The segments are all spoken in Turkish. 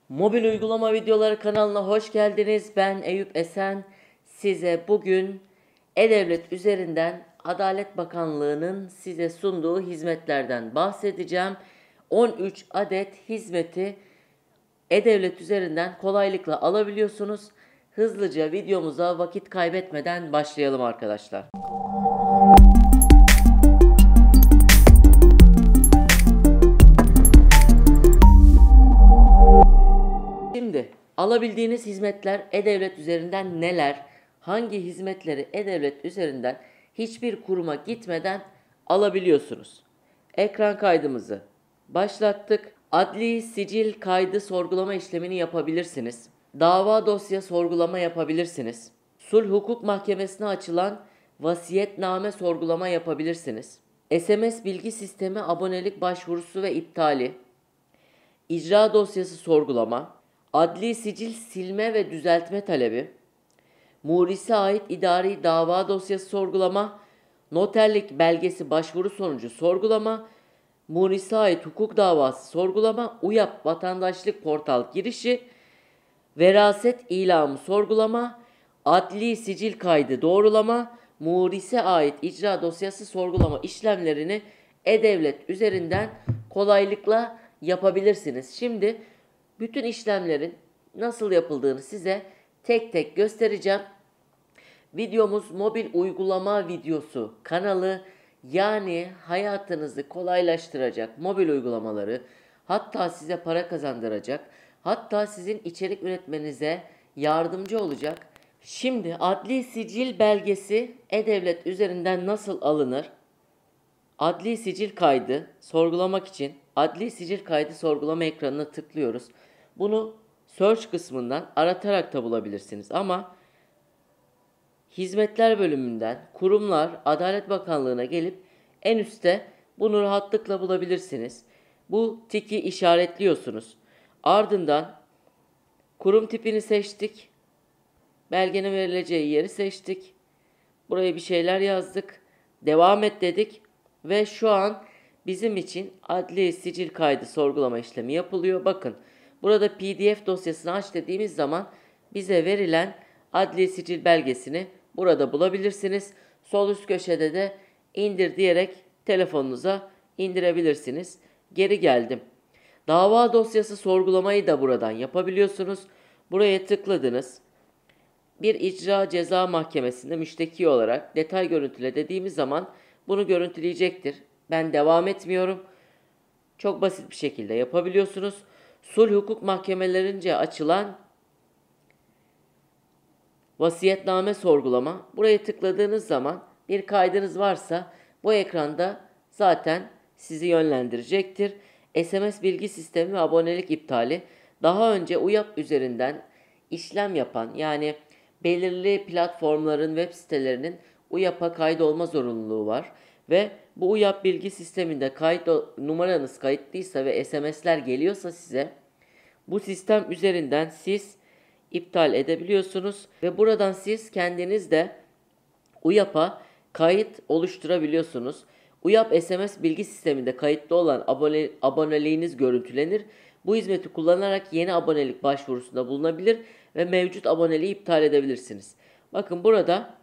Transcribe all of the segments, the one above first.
Mobil uygulama videoları kanalına hoş geldiniz. Ben Eyüp Esen. Size bugün E-Devlet üzerinden Adalet Bakanlığı'nın size sunduğu hizmetlerden bahsedeceğim. 13 adet hizmeti E-Devlet üzerinden kolaylıkla alabiliyorsunuz. Hızlıca videomuza vakit kaybetmeden başlayalım arkadaşlar. Şimdi alabildiğiniz hizmetler E-Devlet üzerinden neler? Hangi hizmetleri E-Devlet üzerinden hiçbir kuruma gitmeden alabiliyorsunuz? Ekran kaydımızı başlattık. Adli sicil kaydı sorgulama işlemini yapabilirsiniz. Dava dosya sorgulama yapabilirsiniz. Sulh Hukuk Mahkemesi'ne açılan vasiyetname sorgulama yapabilirsiniz. SMS bilgi sistemi abonelik başvurusu ve iptali, icra dosyası sorgulama, adli sicil silme ve düzeltme talebi, murise ait idari dava dosyası sorgulama, noterlik belgesi başvuru sonucu sorgulama, murise ait hukuk davası sorgulama, UYAP vatandaşlık portal girişi, veraset ilamı sorgulama, adli sicil kaydı doğrulama, murise ait icra dosyası sorgulama işlemlerini E-Devlet üzerinden kolaylıkla yapabilirsiniz. Şimdi bütün işlemlerin nasıl yapıldığını size tek tek göstereceğim. Videomuz mobil uygulama videosu kanalı, yani hayatınızı kolaylaştıracak mobil uygulamaları, hatta size para kazandıracak, hatta sizin içerik üretmenize yardımcı olacak. Şimdi adli sicil belgesi E-Devlet üzerinden nasıl alınır? Adli sicil kaydı sorgulamak için adli sicil kaydı sorgulama ekranına tıklıyoruz. Bunu search kısmından aratarak da bulabilirsiniz ama hizmetler bölümünden kurumlar Adalet Bakanlığı'na gelip en üstte bunu rahatlıkla bulabilirsiniz. Bu tiki işaretliyorsunuz. Ardından kurum tipini seçtik. Belgenin verileceği yeri seçtik. Buraya bir şeyler yazdık. Devam et dedik. Ve şu an bizim için adli sicil kaydı sorgulama işlemi yapılıyor. Bakın burada PDF dosyasını aç dediğimiz zaman bize verilen adli sicil belgesini burada bulabilirsiniz. Sol üst köşede de indir diyerek telefonunuza indirebilirsiniz. Geri geldim. Dava dosyası sorgulamayı da buradan yapabiliyorsunuz. Buraya tıkladınız. Bir icra ceza mahkemesinde müşteki olarak detay görüntüle dediğimiz zaman bunu görüntüleyecektir. Ben devam etmiyorum. Çok basit bir şekilde yapabiliyorsunuz. Sulh hukuk mahkemelerince açılan vasiyetname sorgulama. Buraya tıkladığınız zaman bir kaydınız varsa bu ekranda zaten sizi yönlendirecektir. SMS bilgi sistemi ve abonelik iptali. Daha önce UYAP üzerinden işlem yapan, yani belirli platformların web sitelerinin UYAP'a kaydolma zorunluluğu var ve bu UYAP bilgi sisteminde kayıt numaranız kayıtlıysa ve SMS'ler geliyorsa size, bu sistem üzerinden siz iptal edebiliyorsunuz ve buradan siz kendiniz de UYAP'a kayıt oluşturabiliyorsunuz. UYAP SMS bilgi sisteminde kayıtlı olan aboneliğiniz görüntülenir. Bu hizmeti kullanarak yeni abonelik başvurusunda bulunabilir ve mevcut aboneliği iptal edebilirsiniz. Bakın burada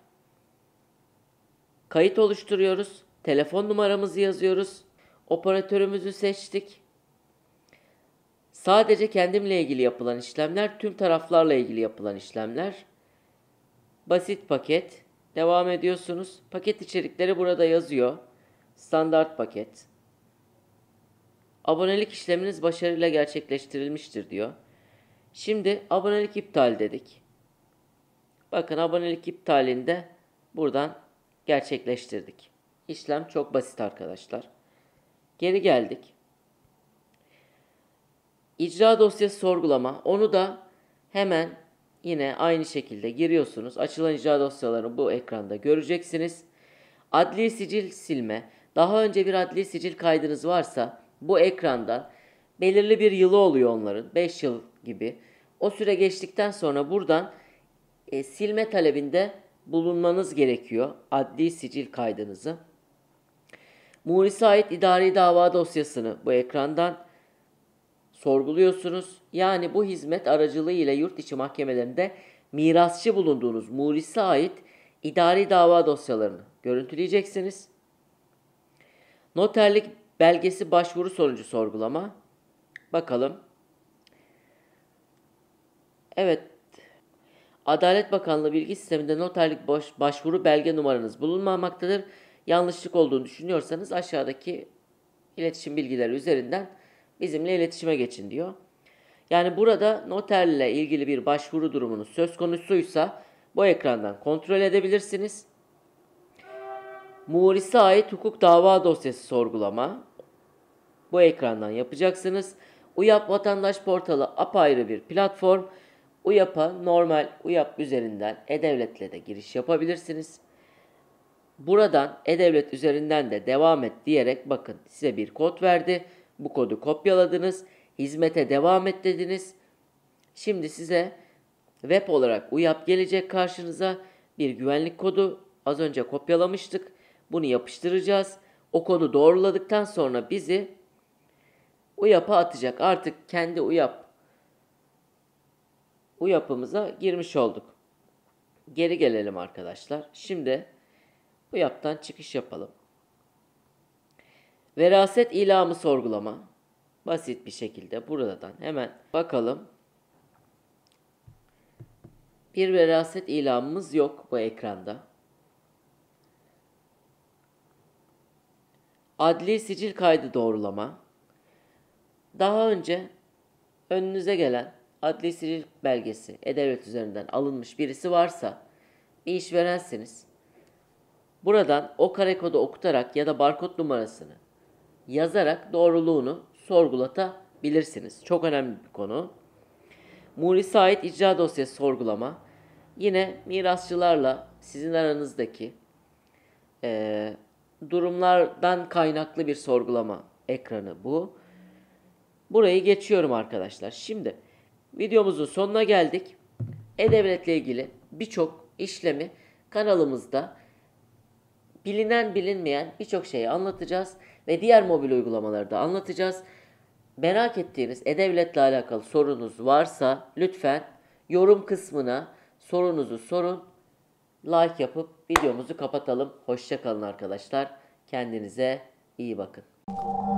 kayıt oluşturuyoruz. Telefon numaramızı yazıyoruz. Operatörümüzü seçtik. Sadece kendimle ilgili yapılan işlemler, tüm taraflarla ilgili yapılan işlemler. Basit paket. Devam ediyorsunuz. Paket içerikleri burada yazıyor. Standart paket. Abonelik işleminiz başarıyla gerçekleştirilmiştir diyor. Şimdi abonelik iptal dedik. Bakın abonelik iptalinde buradan gerçekleştirdik. İşlem çok basit arkadaşlar. Geri geldik. İcra dosyası sorgulama. Onu da hemen yine aynı şekilde giriyorsunuz. Açılan icra dosyalarını bu ekranda göreceksiniz. Adli sicil silme. Daha önce bir adli sicil kaydınız varsa bu ekrandan belirli bir yılı oluyor onların. 5 yıl gibi. O süre geçtikten sonra buradan silme talebinde bulunmanız gerekiyor adli sicil kaydınızı. Murise ait idari dava dosyasını bu ekrandan sorguluyorsunuz. Yani bu hizmet aracılığıyla yurt içi mahkemelerinde mirasçı bulunduğunuz murise ait idari dava dosyalarını görüntüleyeceksiniz. Noterlik belgesi başvuru sonucu sorgulama. Bakalım. Evet. Adalet Bakanlığı bilgi sisteminde noterlik başvuru belge numaranız bulunmamaktadır. Yanlışlık olduğunu düşünüyorsanız aşağıdaki iletişim bilgileri üzerinden bizimle iletişime geçin diyor. Yani burada noterle ilgili bir başvuru durumunuz söz konusuysa bu ekrandan kontrol edebilirsiniz. Murise ait hukuk dava dosyası sorgulama. Bu ekrandan yapacaksınız. UYAP Vatandaş Portalı apayrı bir platform. UYAP'a normal UYAP üzerinden E-Devlet'le de giriş yapabilirsiniz. Buradan E-Devlet üzerinden de devam et diyerek bakın size bir kod verdi. Bu kodu kopyaladınız. Hizmete devam et dediniz. Şimdi size web olarak UYAP gelecek karşınıza. Bir güvenlik kodu az önce kopyalamıştık. Bunu yapıştıracağız. O kodu doğruladıktan sonra bizi UYAP'a atacak. Artık kendi UYAP'ımıza girmiş olduk. Geri gelelim arkadaşlar. Şimdi UYAP'tan çıkış yapalım. Veraset ilamı sorgulama. Basit bir şekilde buradan hemen bakalım. Bir veraset ilamımız yok bu ekranda. Adli sicil kaydı doğrulama. Daha önce önünüze gelen adli sicil belgesi E-Devlet üzerinden alınmış birisi varsa bir işverensiniz. Buradan o kare kodu okutarak ya da barkod numarasını yazarak doğruluğunu sorgulatabilirsiniz. Çok önemli bir konu. Murise ait icra dosyası sorgulama. Yine mirasçılarla sizin aranızdaki durumlardan kaynaklı bir sorgulama ekranı bu. Burayı geçiyorum arkadaşlar. Şimdi videomuzun sonuna geldik. E-Devlet'le ilgili birçok işlemi kanalımızda bilinen bilinmeyen birçok şeyi anlatacağız ve diğer mobil uygulamaları da anlatacağız. Merak ettiğiniz E-Devlet'le alakalı sorunuz varsa lütfen yorum kısmına sorunuzu sorun. Like yapıp videomuzu kapatalım. Hoşça kalın arkadaşlar. Kendinize iyi bakın.